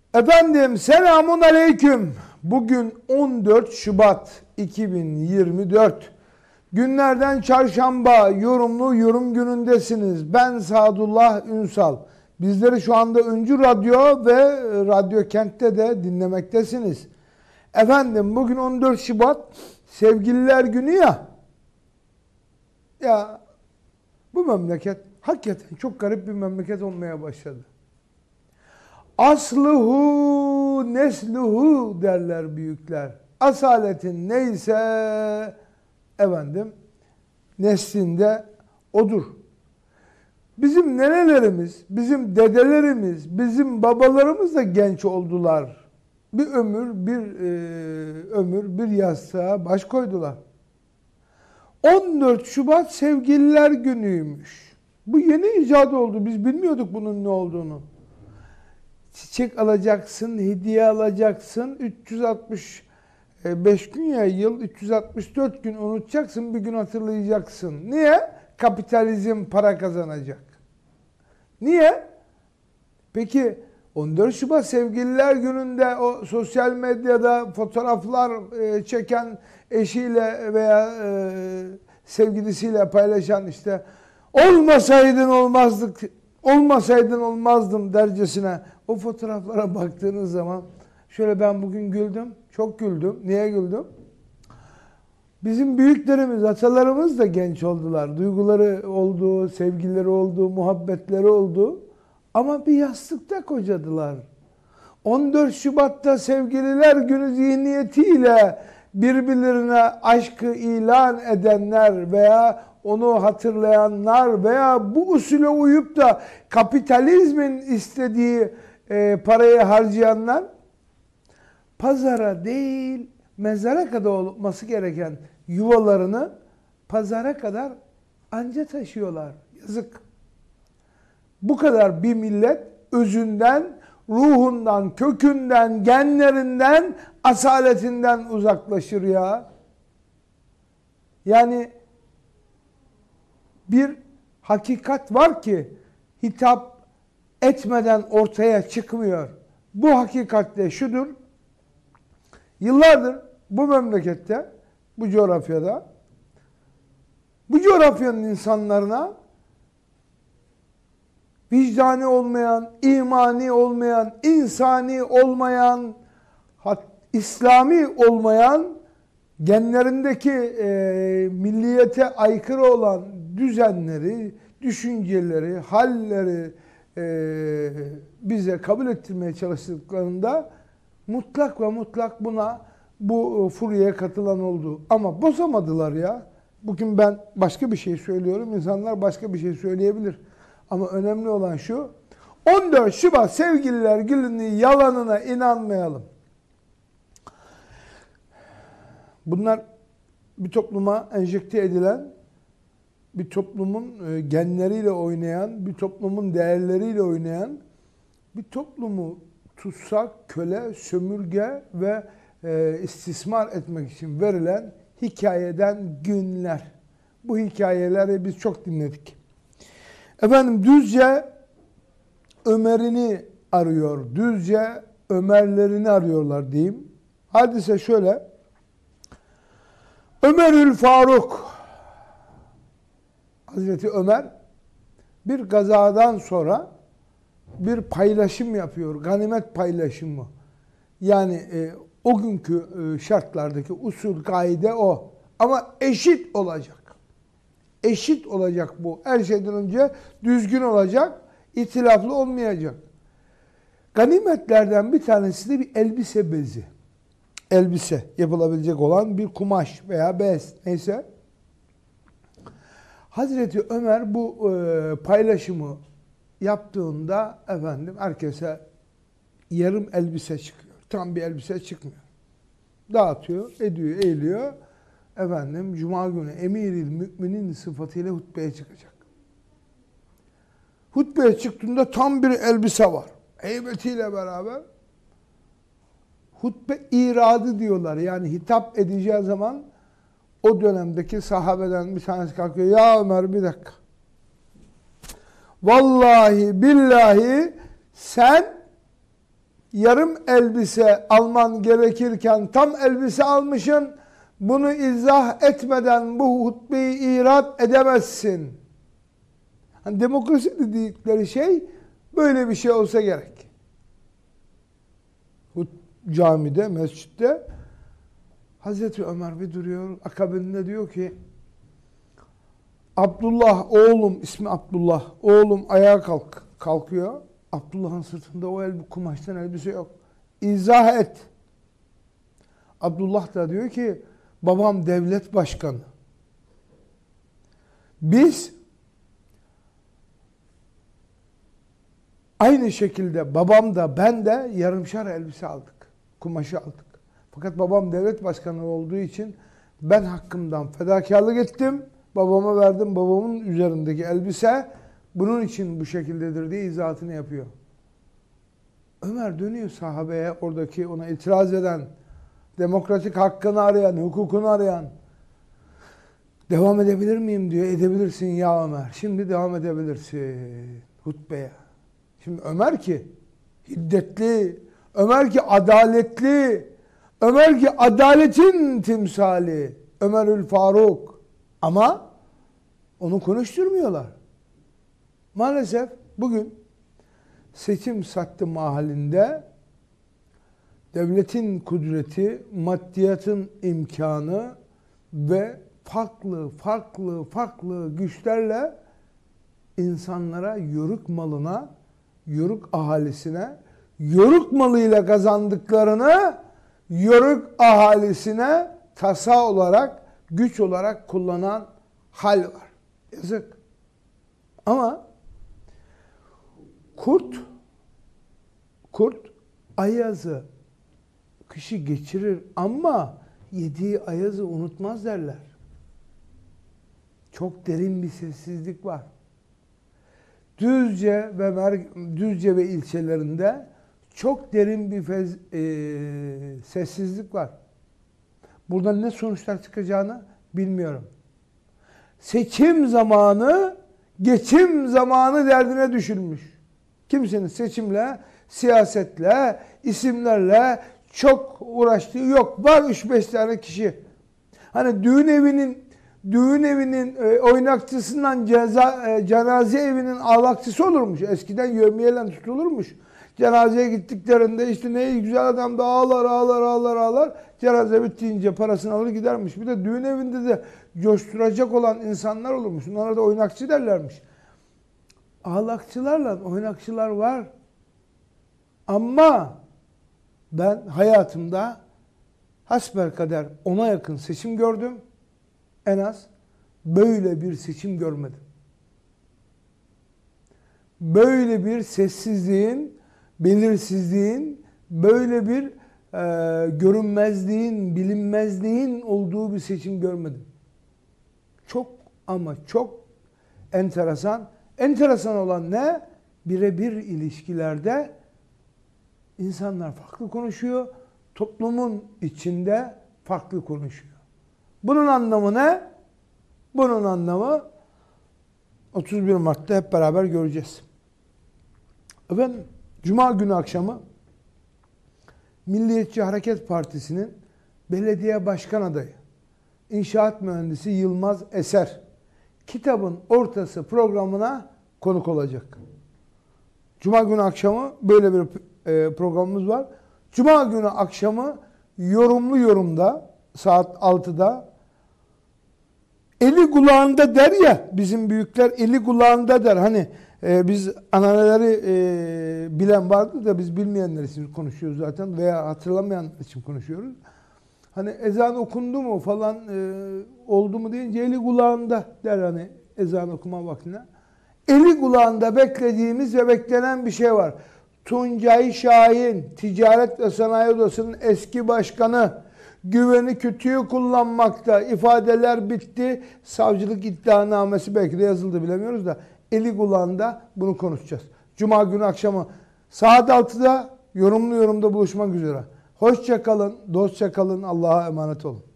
Efendim selamun aleyküm. Bugün 14 Şubat 2024. Günlerden çarşamba, yorumlu yorum günündesiniz. Ben Sadullah Ünsal. Bizleri şu anda Öncü Radyo ve Radyo Kent'te de dinlemektesiniz. Efendim bugün 14 Şubat Sevgililer Günü ya. Ya bu memleket hakikaten çok garip bir memleket olmaya başladı. Asluhu nesluhu derler büyükler. Asaletin neyse efendim neslinde odur. Bizim nenelerimiz, bizim dedelerimiz, bizim babalarımız da genç oldular. Bir ömür bir yastığa baş koydular. 14 Şubat Sevgililer Günü'ymüş. Bu yeni icat oldu. Biz bilmiyorduk bunun ne olduğunu. Çiçek alacaksın, hediye alacaksın. 365 gün ya yıl, 364 gün unutacaksın, bir gün hatırlayacaksın. Niye? Kapitalizm para kazanacak. Niye? Peki 14 Şubat Sevgililer Günü'nde o sosyal medyada fotoğraflar çeken eşiyle veya sevgilisiyle paylaşan işte olmasaydın olmazdık, olmasaydın olmazdım dercesine o fotoğraflara baktığınız zaman şöyle ben bugün güldüm, çok güldüm. Niye güldüm? Bizim büyüklerimiz, atalarımız da genç oldular. Duyguları oldu, sevgileri oldu, muhabbetleri oldu. Ama bir yastıkta kocadılar. 14 Şubat'ta Sevgililer Günü zihniyetiyle birbirlerine aşkı ilan edenler veya onu hatırlayanlar veya bu usule uyup da kapitalizmin istediği parayı harcayanlar pazara değil mezara kadar olması gereken yuvalarını pazara kadar anca taşıyorlar. Yazık. Bu kadar bir millet özünden, ruhundan, kökünden, genlerinden, asaletinden uzaklaşır ya. Yani bir hakikat var ki hitap etmeden ortaya çıkmıyor. Bu hakikat de şudur. Yıllardır bu memlekette, bu coğrafyada, bu coğrafyanın insanlarına vicdani olmayan, imani olmayan, insani olmayan, İslami olmayan, genlerindeki milliyete aykırı olan düzenleri, düşünceleri, halleri bize kabul ettirmeye çalıştıklarında mutlak ve mutlak bu furyaya katılan oldu. Ama bozamadılar ya. Bugün ben başka bir şey söylüyorum, insanlar başka bir şey söyleyebilir. Ama önemli olan şu, 14 Şubat Sevgililer Günü'nün yalanına inanmayalım. Bunlar bir topluma enjekte edilen, bir toplumun genleriyle oynayan, bir toplumun değerleriyle oynayan, bir toplumu tutsak, köle, sömürge ve istismar etmek için verilen hikayeden günler. Bu hikayeleri biz çok dinledik. Efendim Düzce Ömer'ini arıyor. Düzce Ömer'lerini arıyorlar diyeyim. Hadise şöyle. Ömerül Faruk Hazreti Ömer bir gazadan sonra bir paylaşım yapıyor. Ganimet paylaşımı. Yani o günkü şartlardaki usul kaide o. Ama eşit olacak. Eşit olacak bu. Her şeyden önce düzgün olacak, itilaflı olmayacak. Ganimetlerden bir tanesi de bir elbise bezi. Elbise yapılabilecek olan bir kumaş veya bez neyse. Hazreti Ömer bu paylaşımı yaptığında efendim herkese yarım elbise çıkıyor. Tam bir elbise çıkmıyor. Dağıtıyor, ediyor, eğiliyor. Efendim Cuma günü Emiril Müminin sıfatıyla hutbeye çıkacak. Hutbeye çıktığında tam bir elbise var. Heybetiyle beraber. Hutbe iradı diyorlar. Yani hitap edeceği zaman o dönemdeki sahabeden bir tanesi kalkıyor. Ya Ömer bir dakika. Vallahi billahi sen yarım elbise alman gerekirken tam elbise almışsın. Bunu izah etmeden bu hutbeyi irat edemezsin. Hani demokrasi dedikleri şey böyle bir şey olsa gerek. Camide, mescitte Hazreti Ömer bir duruyor. Akabinde diyor ki Abdullah oğlum, ismi Abdullah, oğlum ayağa kalkıyor. Abdullah'ın sırtında o kumaştan elbise yok. İzah et. Abdullah da diyor ki babam devlet başkanı. Biz aynı şekilde babam da ben de yarımşar elbise aldık. Kumaşı aldık. Fakat babam devlet başkanı olduğu için ben hakkımdan fedakarlık ettim. Babama verdim. Babamın üzerindeki elbise bunun için bu şekildedir diye izahatını yapıyor. Ömer dönüyor sahabeye, oradaki ona itiraz eden, demokratik hakkını arayan, hukukunu arayan. Devam edebilir miyim diyor. Edebilirsin ya Ömer. Şimdi devam edebilirsin hutbeye. Şimdi Ömer ki hiddetli, Ömer ki adaletli, Ömer ki adaletin timsali, Ömerül Faruk. Ama onu konuşturmuyorlar. Maalesef bugün seçim sattı mahallinde devletin kudreti, maddiyatın imkanı ve farklı güçlerle insanlara, yörük malına, yörük ahalisine, yörük malıyla kazandıklarını yörük ahalisine tasa olarak, güç olarak kullanan hal var. Yazık. Ama kurt ayazı kışı geçirir ama yediği ayazı unutmaz derler. Çok derin bir sessizlik var. Düzce ve ilçelerinde çok derin bir sessizlik var. Buradan ne sonuçlar çıkacağını bilmiyorum. Seçim zamanı, geçim zamanı derdine düşülmüş. Kimsenin seçimle, siyasetle, isimlerle çok uğraştığı yok. Var 3-5 tane kişi. Hani düğün evinin oynakçısından cenaze evinin ağlakçısı olurmuş. Eskiden yevmiyeyle tutulurmuş. Cenazeye gittiklerinde işte ne güzel adam da ağlar. Cenaze bittiğince parasını alır gidermiş. Bir de düğün evinde de coşturacak olan insanlar olurmuş. Onlara da oynakçı derlermiş. Ağlakçılarla oynakçılar var. Ama ben hayatımda hasbelkader 10'a yakın seçim gördüm. En az böyle bir seçim görmedim. Böyle bir sessizliğin, belirsizliğin, böyle bir görünmezliğin, bilinmezliğin olduğu bir seçim görmedim. Çok ama çok enteresan. Enteresan olan ne? Birebir ilişkilerde insanlar farklı konuşuyor. Toplumun içinde farklı konuşuyor. Bunun anlamı ne? Bunun anlamı 31 Mart'ta hep beraber göreceğiz. Efendim, Cuma günü akşamı Milliyetçi Hareket Partisi'nin belediye başkan adayı, İnşaat Mühendisi Yılmaz Eser, Kitabın Ortası programına konuk olacak. Cuma günü akşamı böyle bir programımız var. Cuma günü akşamı yorumlu yorumda saat 6'da eli kulağında der ya, bizim büyükler eli kulağında der. Hani biz ananeleri bilen vardı da biz bilmeyenler için konuşuyoruz zaten veya hatırlamayanlar için konuşuyoruz. Hani ezan okundu mu falan oldu mu deyince eli kulağında der hani ezan okuma vaktine. Eli kulağında beklediğimiz ve beklenen bir şey var. Tuncay Şahin, Ticaret ve Sanayi Odası'nın eski başkanı, güveni kötüyü kullanmakta, ifadeler bitti, savcılık iddianamesi belki de yazıldı bilemiyoruz da eli kulağında bunu konuşacağız. Cuma günü akşamı saat 6'da yorumlu yorumda buluşmak üzere. Hoşça kalın, dostça kalın, Allah'a emanet olun.